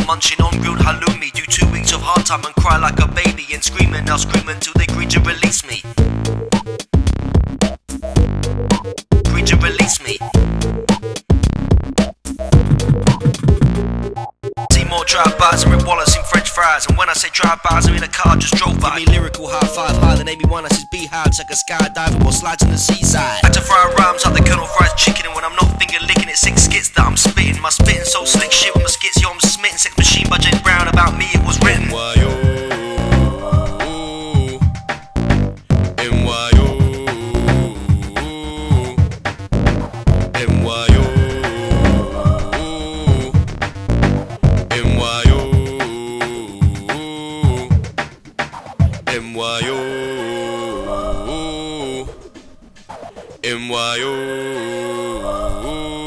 munching on grilled halloumi. Do 2 weeks of hard time and cry like a baby, and screaming, now screaming till they agree to release me. Agree to release me. More drive-bys and Rick Wallace in French fries. And when I say drive-bys, I mean a car just drove by. Give me lyrical high five, higher than everyone else is beehive. Take a skydiving while slides on the seaside. Had to fry rhymes like the Colonel fries chicken. And when I'm not finger licking it, 6 skits that I'm spitting. My spitting so slick shit with my skits, yo I'm smitten. Sex Machine by James Brown, about me it was written. NYO